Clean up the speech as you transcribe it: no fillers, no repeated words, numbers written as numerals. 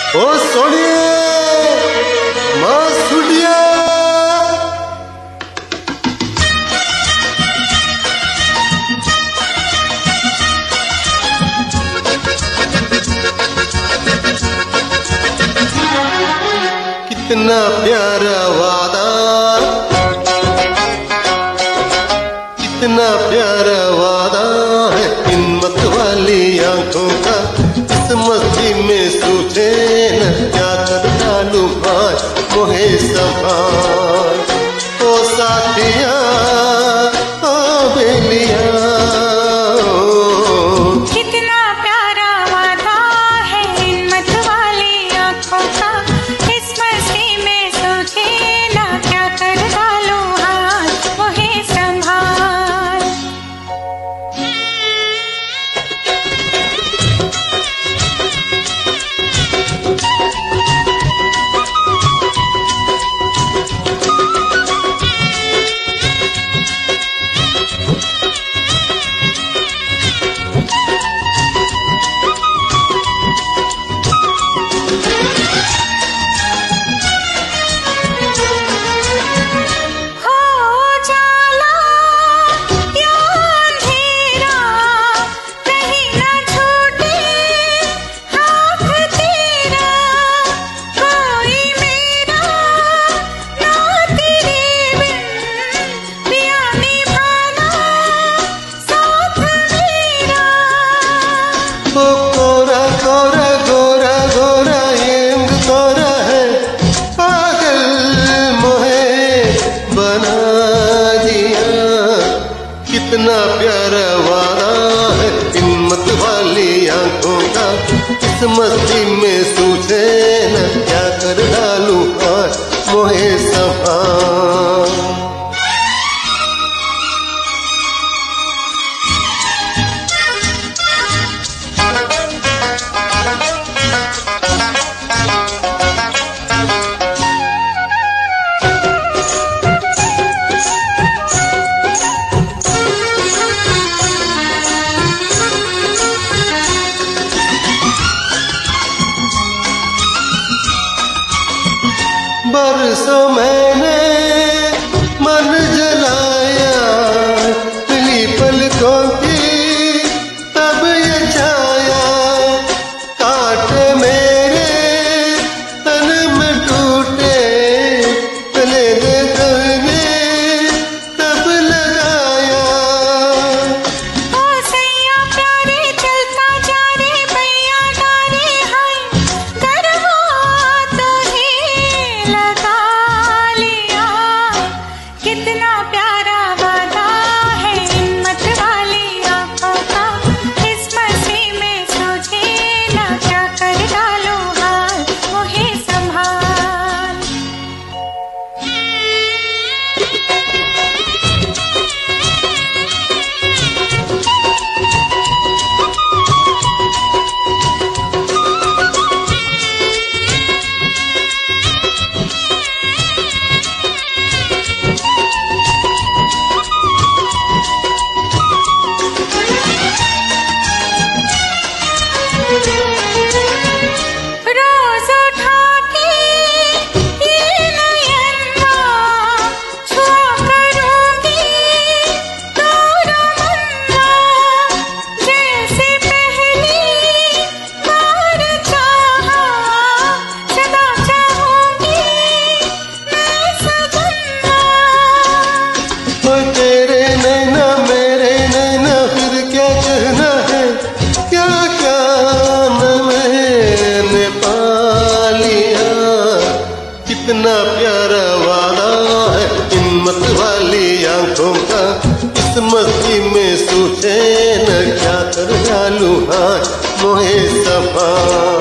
ओ सोनिया मां सुनिया कितना प्यारा वादा, कितना प्यारा वादा है इन मत वाली आंखों का। इस मस्ती में सूझे न क्या कर डालूं आज मोहे संभाल। ओ साथिया ओ बेलिया, कितना प्यारा वादा है इन मत वाली आंखों का। इस मस्ती में सूझे ना क्या कर डालूं आज मोहे संभाल। गोरा गोरा गोरा गोरा येंग गोरा है पागल मोहे बना दिया। कितना प्यारा वादा है इन मत वाली आंखों का। इस मस्ती में सूझे न क्या कर डालूं आज मोहे संभाल। बरसों मैंने मन जलाया पीली पलकों की तब ये छाया। कांटे मेरे तन में टूटे तले दे तुमने तब लगाया। ओ सैया प्यारे चलता जा रे भैया डारे हाय गरबा तो ही लगा लिया। कितना प्यारा वादा है इन मत वाली आंखों का। इस मस्ती में सूझे ना क्या कर डालूं हाल मोहे संभाल। रोज उठा के ये नयना छुआ करूंगी तेरा मन्ना। जैसे पहली बार चाहा सदा चाहूंगी मैं सजना। ओ तेरे नैना मेरे नैना फिर क्या कहना है, क्या क्या मैंने पा लिया। कितना प्यारा वादा है इन मत वाली आंखों का। इस मस्ती में सूझे न क्या कर डालूं आज मोहे संभाल।